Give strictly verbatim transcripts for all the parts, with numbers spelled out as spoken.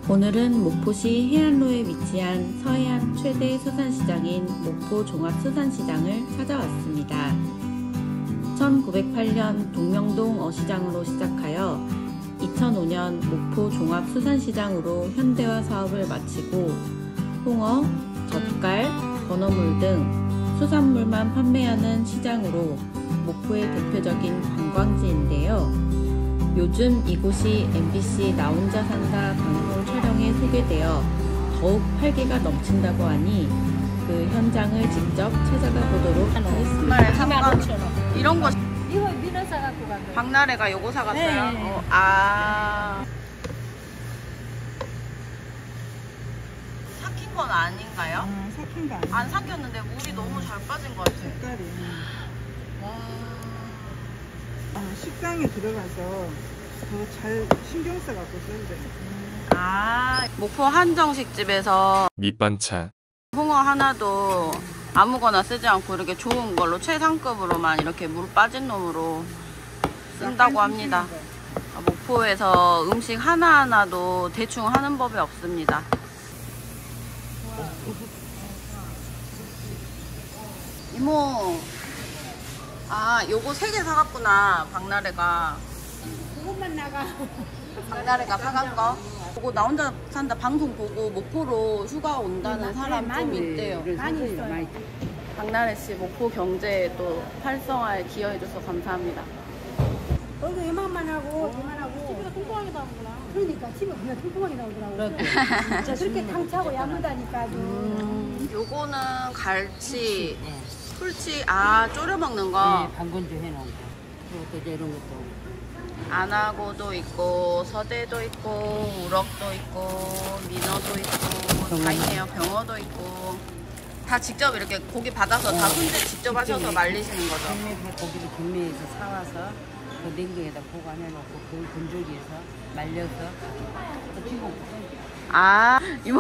오늘은 목포시 해안로에 위치한 서해안 최대 수산시장인 목포 종합수산시장을 찾아왔습니다. 천구백팔 년 동명동 어시장으로 시작하여 이천오 년 목포 종합수산시장으로 현대화 사업을 마치고 홍어, 젓갈, 건어물 등 수산물만 판매하는 시장으로 목포의 대표적인 관광지인데요. 요즘 이곳이 엠비씨 나 혼자 산다 방송 촬영에 소개되어 더욱 활기가 넘친다고 하니 그 현장을 직접 찾아가 보도록 하겠습니다. 이런 거 이거 민어 사갖고 간 거예요. 박나래가 요거 사갔어요? 네. 어, 아 삭힌 건 아닌가요? 아, 삭힌 거 아니에요? 안 삭혔는데 물이 너무 잘 빠진 것 같아요. 색깔이. 와. 아, 식당에 들어가서 더 잘 신경 써갖고 썼는데. 아 목포 한정식집에서 밑반찬 홍어 하나도 아무거나 쓰지 않고 이렇게 좋은 걸로 최상급으로만 이렇게 물 빠진 놈으로 쓴다고 합니다. 목포에서 음식 하나하나도 대충 하는 법이 없습니다. 이모, 아 요거 세 개 사갔구나. 박나래가 그것만 나가. 박나래가 사간 거. 보고 나 혼자 산다 방송 보고 목포로 휴가 온다는 네, 사람 좀 많이, 있대요. 많이 있어요. 박나래 씨 목포 경제에 또 활성화에 기여해줘서 감사합니다. 너도 이만만 하고 그만하고. 집에가 통통하게 나오구나. 그러니까 집에 그냥 통통하게 나오더라고. 진짜 그렇게 당차고 야무다니까 아주. 음, 요거는 갈치, 풀치, 아 졸여 먹는 거. 네, 방건조 해놓은 거. 그것도 이런 것도. 안하고도 있고 서대도 있고 우럭도 있고 민어도 있고 다 있네요. 병어도 있고 다 직접 이렇게 고기 받아서 다 손질 직접 하셔서 말리시는 거죠? 경매 고기를 경매에서 사와서 그 냉동에다 보관해놓고 그걸 건조기에서 말려서 또 튀고. 아 이모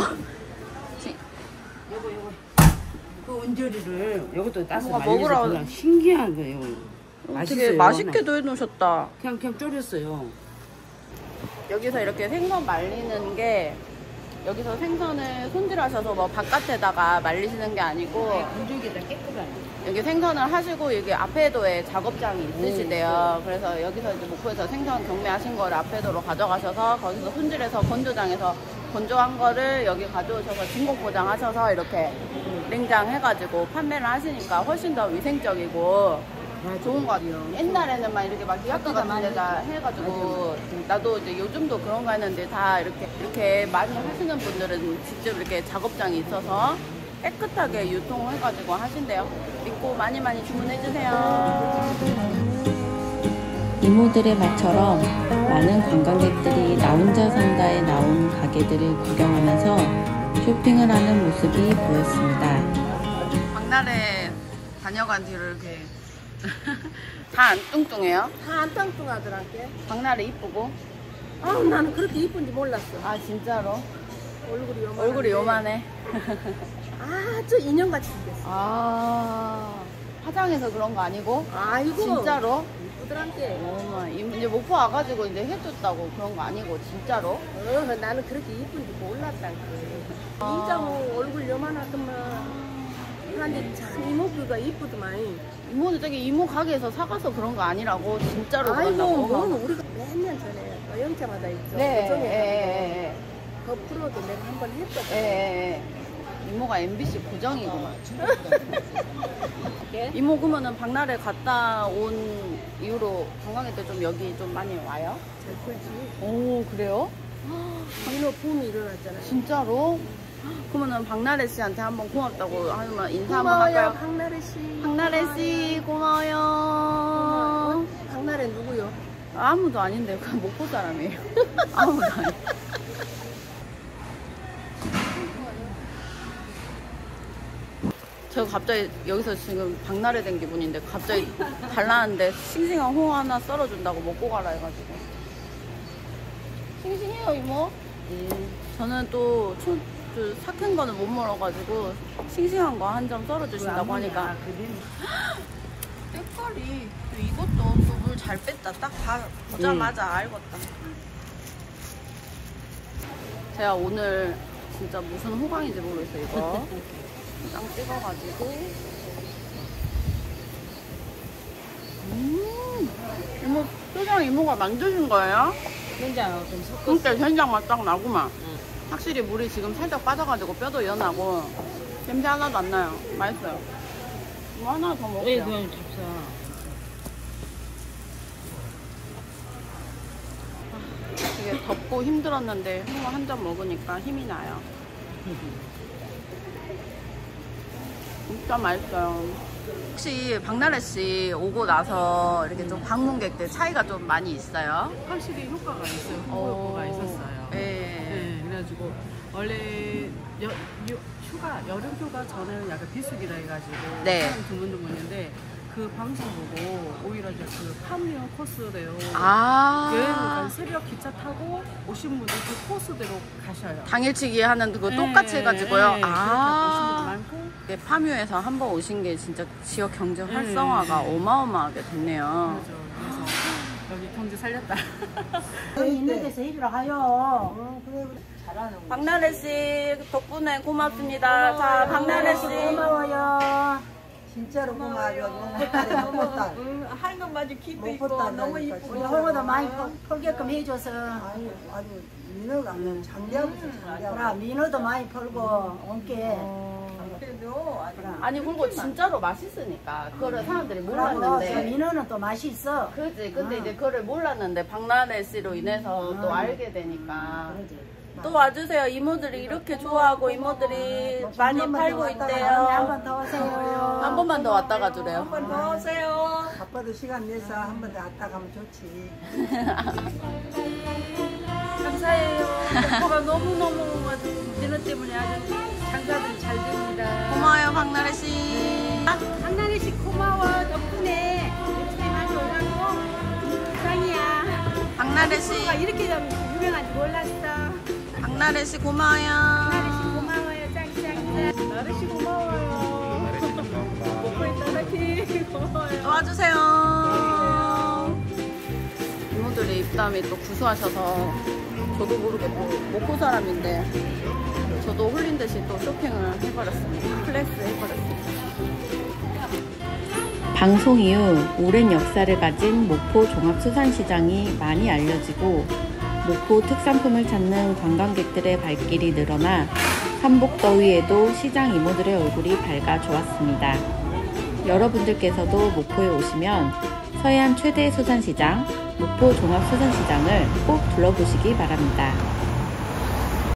요거 요거 그 언저리를 요것도 따서 뭐가 말려서 먹으라고. 그냥 신기한 거예요. 되게 맛있게도 해놓으셨다. 그냥 그냥 졸였어요. 여기서 이렇게 생선 말리는 게 여기서 생선을 손질하셔서 뭐 바깥에다가 말리시는 게 아니고 건조기에다 깨끗하게. 여기 생선을 하시고 여기 앞에도에 작업장이 있으시대요. 그래서 여기서 이제 목포에서 생선 경매하신 거를 앞에도로 가져가셔서 거기서 손질해서 건조장에서 건조한 거를 여기 가져오셔서 진공 포장하셔서 이렇게 냉장해가지고 판매를 하시니까 훨씬 더 위생적이고 좋은 것 같아요. 옛날에는 막 이렇게 막 리아카 같은 데다 해가지고 나도 이제 요즘도 그런 거 했는데 다 이렇게 이렇게 많이 하시는 분들은 직접 이렇게 작업장이 있어서 깨끗하게 유통해가지고 하신대요. 믿고 많이 많이 주문해주세요. 이모들의 말처럼 많은 관광객들이 나 혼자 산다에 나온 가게들을 구경하면서 쇼핑을 하는 모습이 보였습니다. 박나래 다녀간 뒤로 이렇게 다 안 뚱뚱해요? 다 안 뚱뚱하더라고. 박나래 이쁘고? 아우 나는 그렇게 이쁜지 몰랐어. 아 진짜로? 얼굴이 요만해. 얼굴이 요만해. 아주 인형같이 생겼어. 아 화장해서 그런 거 아니고? 아이고. 진짜로? 이쁘더란게. 어머 이제 목포 와가지고 이제 해줬다고 그런 거 아니고 진짜로? 어, 나는 그렇게 이쁜지 몰랐다니까. 아. 진짜 뭐 얼굴 요만하더만. 그런데 참 이모부가 이쁘더만. 이모는 저기 이모 가게에서 사가서 그런 거 아니라고 진짜로 아이고, 그런다고. 그거는 우리가 몇 년 전에 어영자마다 있죠. 네, 고정에 예, 예, 예. 그 프로도 내가 한번 했거든. 예, 예, 예. 이모가 엠비씨 고정이구만. 이모 그러면은 박나래 갔다 온 이후로 관광객들 좀 여기 좀 많이 와요? 잘 풀지. 오 그래요? 민어 붐이 일어났잖아요. 진짜로? 그러면은 박나래 씨한테 한번 고맙다고 하면 인사 한번 고마워요, 할까요? 박나래 씨. 박나래 씨 고마워요. 고마워요. 박나래 누구요? 아무도 아닌데 그냥 목포 사람이에요. 아무도 아니에요. 제가 갑자기 여기서 지금 박나래 된 기분인데 갑자기 달라는데 싱싱한 홍어 하나 썰어준다고 먹고 가라 해가지고. 싱싱해요 이모? 음, 저는 또 초, 그 삭힌 거는 못 먹어가지고 싱싱한 거 한 점 썰어주신다고 하니까. 색깔이 이것도 또 물 잘 뺐다. 딱 봐, 보자마자 알겠다. 제가 오늘 진짜 무슨 호강인지 모르겠어요. 이거 짱 찍어가지고 음 이모 소장 이모가 만드신 거예요? 된장하고 좀 섞어. 그러니까 된장 맛 딱 나구만. 응. 확실히 물이 지금 살짝 빠져가지고 뼈도 연하고 냄새 하나도 안 나요. 맛있어요. 이거 하나 더 왜 먹을게요. 그냥 줍사. 되게 덥고 힘들었는데 홍어 한 잔 먹으니까 힘이 나요. 진짜 맛있어요. 혹시 박나래 씨 오고 나서 이렇게 좀 방문객들 차이가 좀 많이 있어요? 확실히 효과가 있어요. 오. 홍보 효과가 있었어요. 네. 네, 그래가지고 원래 여, 여, 휴가 여름 휴가 전에는 약간 비수기라 해가지고 네. 사람 드문드문인데 그 방송 보고 오히려 이제 그 판묘 코스대로 아. 여행 간 새벽 기차 타고 오신 분들 그 코스대로 가셔요. 당일치기 하는 그거 네, 똑같이 해가지고요. 네, 아. 그렇게 오신 분들 많고. 이게 파묘에서 한 번 오신 게 진짜 지역 경제 네. 활성화가 어마어마하게 됐네요. 그렇죠. 그래서 여기 경제 살렸다. 여기 있는 데서 일을 하요. 어, 그래, 그래. 박나래 씨 덕분에 고맙습니다. 자, 박나래 씨. 고마워요. 진짜로 고마워요. 목포딸. 하는 것마저 기쁘고 목포딸 너무 나니까 이쁘고 우리 홍어도 많이 펄- 펄게끔 해줘서. 아니 아주 민어가 장대하고서 장대하고. 그래, 민어도 많이 펄고, 얹게. 그래도 아주 아니 그리고 진짜로 맛있으니까 그거를 사람들이 그리고 저 몰랐는데 민어는 또 맛이 있어. 그지 근데 아. 이제 그거를 몰랐는데 박나래 씨로 인해서 또 아. 알게 되니까 그러지. 또 와주세요. 이모들이 이렇게 좋아하고 이모들이 많이 팔고 한 있대요. 번 더 오세요. 한 번만 더 왔다 가주래요. 한 번 더 오세요. 바빠도 시간 내서 한 번 더 왔다 가면 좋지. 감사해요. 목포가 너무너무 아주 민어 때문에 아주 장사들이 잘 됩니다. 고마워요 박나래 씨. 강나래 씨 고마워. 덕분에 이렇게 많이 올라고 짱이야. 박나래 씨. 이렇게 좀 유명한지 몰랐어. 박나래 씨 고마워요. 나래 씨 고마워요. 짱짱. 나래 씨 고마워요. 목포에 따라키 고마워요. 와주세요. 이모들이 입담이 또 구수하셔서 저도 모르게 뭐 목포 사람인데 저도 홀린 듯이 또 쇼핑을 해버렸습니다. 클래스 해버렸습니다. 방송 이후 오랜 역사를 가진 목포 종합수산시장이 많이 알려지고 목포 특산품을 찾는 관광객들의 발길이 늘어나 삼복더위에도 시장 이모들의 얼굴이 밝아 좋았습니다. 여러분들께서도 목포에 오시면 서해안 최대 수산시장 목포 종합수산시장을 꼭 둘러보시기 바랍니다.